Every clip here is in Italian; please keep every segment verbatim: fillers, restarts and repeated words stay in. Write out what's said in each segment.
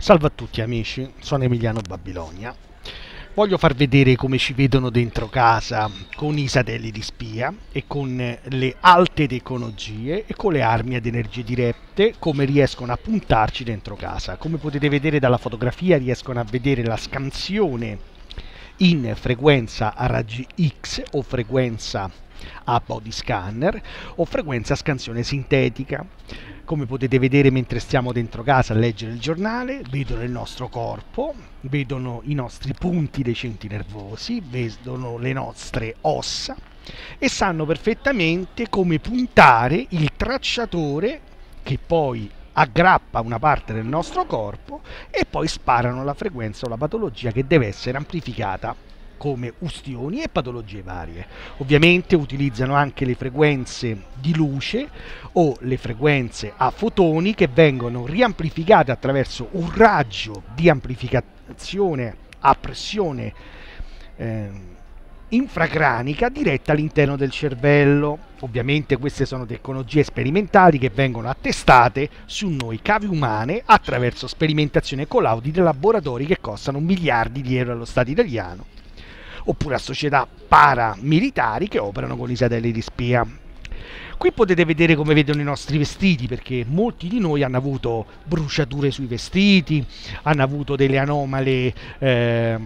Salve a tutti amici, sono Emiliano Babilonia. Voglio far vedere come ci vedono dentro casa con i satelliti spia e con le alte tecnologie e con le armi ad energie dirette, come riescono a puntarci dentro casa. Come potete vedere dalla fotografia, riescono a vedere la scansione in frequenza a raggi X o frequenza a body scanner o frequenza a scansione sintetica. Come potete vedere mentre stiamo dentro casa a leggere il giornale, vedono il nostro corpo, vedono i nostri punti dei centri nervosi, vedono le nostre ossa e sanno perfettamente come puntare il tracciatore che poi aggrappa una parte del nostro corpo e poi sparano la frequenza o la patologia che deve essere amplificata, come ustioni e patologie varie. Ovviamente utilizzano anche le frequenze di luce o le frequenze a fotoni che vengono riamplificate attraverso un raggio di amplificazione a pressione eh, infracranica diretta all'interno del cervello. Ovviamente queste sono tecnologie sperimentali che vengono attestate su noi cavi umane attraverso sperimentazioni e collaudi dei laboratori che costano miliardi di euro allo Stato italiano, oppure a società paramilitari che operano con i satelliti spia. Qui potete vedere come vedono i nostri vestiti, perché molti di noi hanno avuto bruciature sui vestiti, hanno avuto delle anomale eh,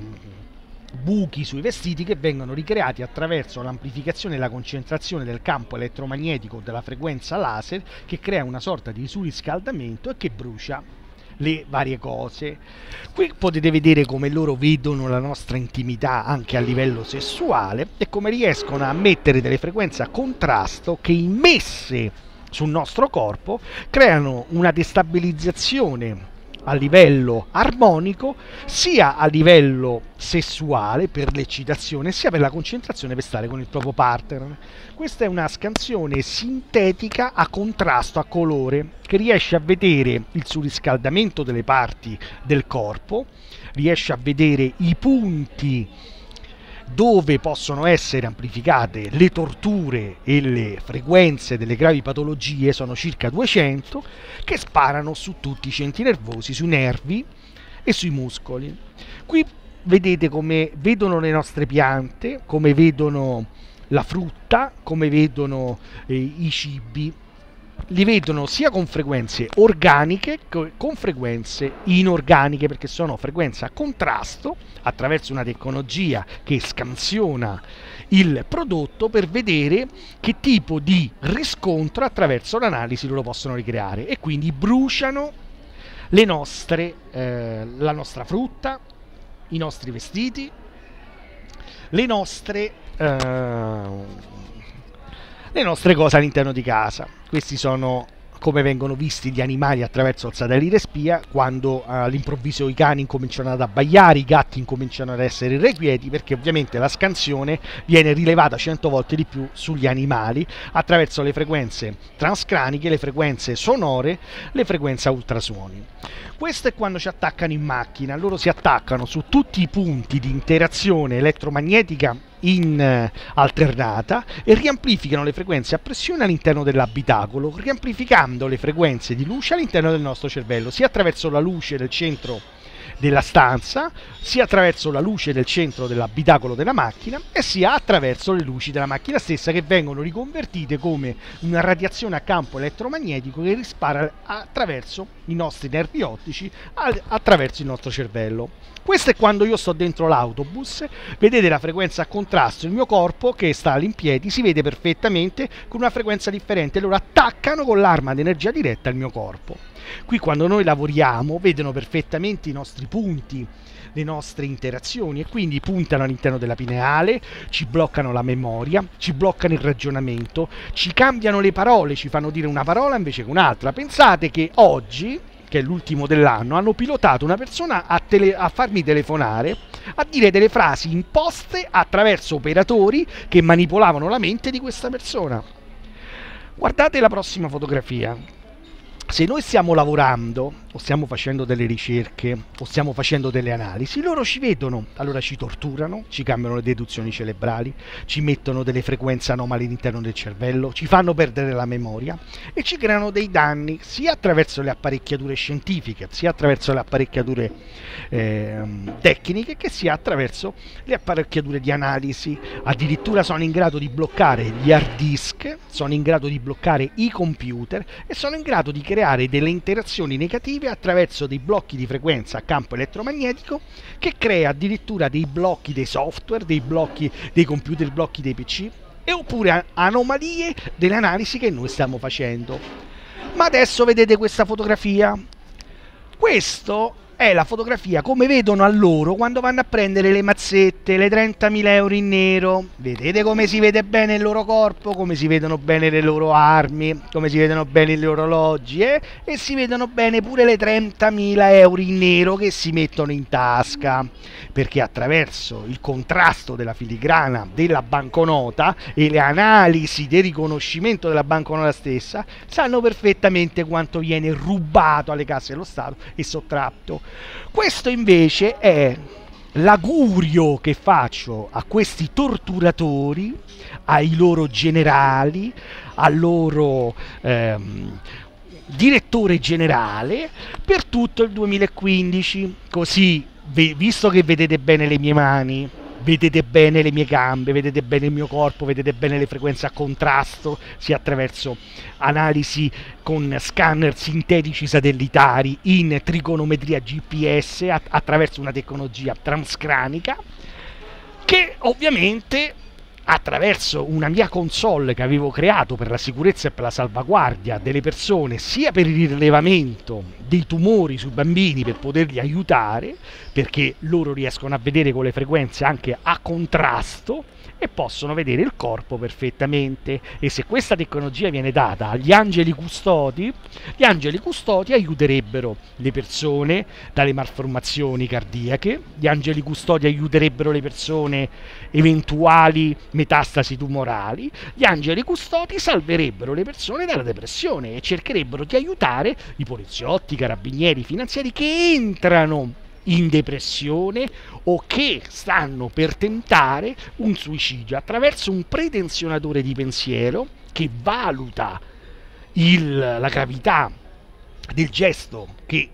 buchi sui vestiti che vengono ricreati attraverso l'amplificazione e la concentrazione del campo elettromagnetico della frequenza laser, che crea una sorta di surriscaldamento e che brucia le varie cose. Qui potete vedere come loro vedono la nostra intimità anche a livello sessuale e come riescono a mettere delle frequenze a contrasto che, immesse sul nostro corpo, creano una destabilizzazione a livello armonico, sia a livello sessuale per l'eccitazione, sia per la concentrazione per stare con il proprio partner. Questa è una scansione sintetica a contrasto, a colore, che riesce a vedere il surriscaldamento delle parti del corpo, riesce a vedere i punti dove possono essere amplificate le torture e le frequenze delle gravi patologie, sono circa duecento, che sparano su tutti i centri nervosi, sui nervi e sui muscoli. Qui vedete come vedono le nostre piante, come vedono la frutta, come vedono eh, i cibi. Li vedono sia con frequenze organiche che con frequenze inorganiche, perché sono frequenze a contrasto attraverso una tecnologia che scansiona il prodotto per vedere che tipo di riscontro attraverso l'analisi loro possono ricreare, e quindi bruciano le nostre, eh, la nostra frutta, i nostri vestiti, le nostre eh, le nostre cose all'interno di casa. Questi sono come vengono visti gli animali attraverso il satellite spia, quando uh, all'improvviso i cani incominciano ad abbaiare, i gatti incominciano ad essere irrequieti, perché ovviamente la scansione viene rilevata cento volte di più sugli animali attraverso le frequenze transcraniche, le frequenze sonore, le frequenze a ultrasuoni. Questo è quando ci attaccano in macchina. Loro si attaccano su tutti i punti di interazione elettromagnetica in eh, alternata e riamplificano le frequenze a pressione all'interno dell'abitacolo, riamplificando le frequenze di luce all'interno del nostro cervello, sia attraverso la luce del centro della stanza, sia attraverso la luce del centro dell'abitacolo della macchina, e sia attraverso le luci della macchina stessa, che vengono riconvertite come una radiazione a campo elettromagnetico che rispara attraverso i nostri nervi ottici, attraverso il nostro cervello. Questo è quando io sto dentro l'autobus, vedete la frequenza a contrasto, il mio corpo che sta all'impiedi si vede perfettamente con una frequenza differente, loro attaccano con l'arma ad energia diretta il mio corpo. Qui quando noi lavoriamo vedono perfettamente i nostri punti, le nostre interazioni, e quindi puntano all'interno della pineale, ci bloccano la memoria, ci bloccano il ragionamento, ci cambiano le parole, ci fanno dire una parola invece che un'altra. Pensate che oggi, che è l'ultimo dell'anno, hanno pilotato una persona a, tele- a farmi telefonare, a dire delle frasi imposte attraverso operatori che manipolavano la mente di questa persona. Guardate la prossima fotografia. se noi stiamo lavorando o stiamo facendo delle ricerche o stiamo facendo delle analisi, loro ci vedono, allora ci torturano, ci cambiano le deduzioni cerebrali, ci mettono delle frequenze anomali all'interno del cervello, ci fanno perdere la memoria e ci creano dei danni sia attraverso le apparecchiature scientifiche, sia attraverso le apparecchiature eh, tecniche, che sia attraverso le apparecchiature di analisi. Addirittura sono in grado di bloccare gli hard disk, sono in grado di bloccare i computer e sono in grado di creare delle interazioni negative attraverso dei blocchi di frequenza a campo elettromagnetico, che crea addirittura dei blocchi dei software, dei blocchi dei computer, blocchi dei P C, e oppure anomalie delle analisi che noi stiamo facendo. Ma adesso vedete questa fotografia. Questo è la fotografia come vedono a loro quando vanno a prendere le mazzette, le trentamila euro in nero. Vedete come si vede bene il loro corpo, come si vedono bene le loro armi, come si vedono bene gli orologi, eh? E si vedono bene pure le trentamila euro in nero che si mettono in tasca, perché attraverso il contrasto della filigrana della banconota e le analisi del riconoscimento della banconota stessa sanno perfettamente quanto viene rubato alle casse dello Stato e sottratto. Questo invece è l'augurio che faccio a questi torturatori, ai loro generali, al loro ehm, direttore generale per tutto il duemilaquindici. Così, visto che vedete bene le mie mani, vedete bene le mie gambe, vedete bene il mio corpo, vedete bene le frequenze a contrasto, sia attraverso analisi con scanner sintetici satellitari in trigonometria G P S, attraverso una tecnologia transcranica, che ovviamente attraverso una mia console che avevo creato per la sicurezza e per la salvaguardia delle persone, sia per il rilevamento dei tumori sui bambini per poterli aiutare, perché loro riescono a vedere con le frequenze anche a contrasto e possono vedere il corpo perfettamente. E se questa tecnologia viene data agli angeli custodi, gli angeli custodi aiuterebbero le persone dalle malformazioni cardiache, gli angeli custodi aiuterebbero le persone eventuali metastasi tumorali, gli angeli custodi salverebbero le persone dalla depressione e cercherebbero di aiutare i poliziotti, i carabinieri, i finanzieri che entrano in depressione o che stanno per tentare un suicidio, attraverso un pretenzionatore di pensiero che valuta il, la gravità del gesto che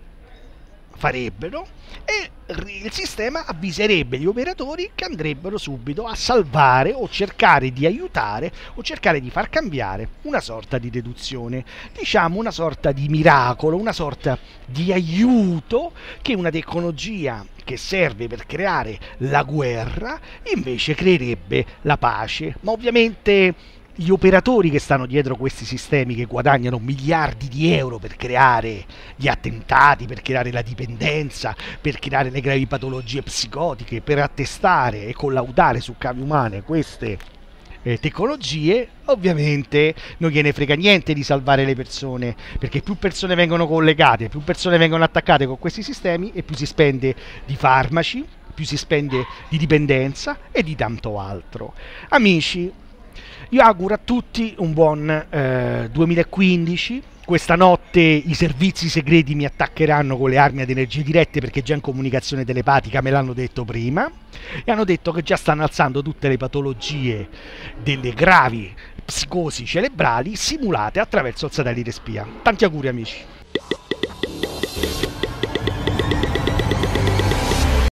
farebbero, e il sistema avviserebbe gli operatori che andrebbero subito a salvare o cercare di aiutare o cercare di far cambiare una sorta di deduzione, diciamo una sorta di miracolo, una sorta di aiuto che una tecnologia che serve per creare la guerra invece creerebbe la pace. Ma ovviamente gli operatori che stanno dietro questi sistemi, che guadagnano miliardi di euro per creare gli attentati, per creare la dipendenza, per creare le gravi patologie psicotiche, per attestare e collaudare su cavi umane queste eh, tecnologie, ovviamente non gliene frega niente di salvare le persone, perché più persone vengono collegate, più persone vengono attaccate con questi sistemi e più si spende di farmaci, più si spende di dipendenza e di tanto altro. Amici, io auguro a tutti un buon eh, duemilaquindici. Questa notte i servizi segreti mi attaccheranno con le armi ad energie dirette, perché già in comunicazione telepatica me l'hanno detto prima, e hanno detto che già stanno alzando tutte le patologie delle gravi psicosi cerebrali simulate attraverso il satellite spia. Tanti auguri amici.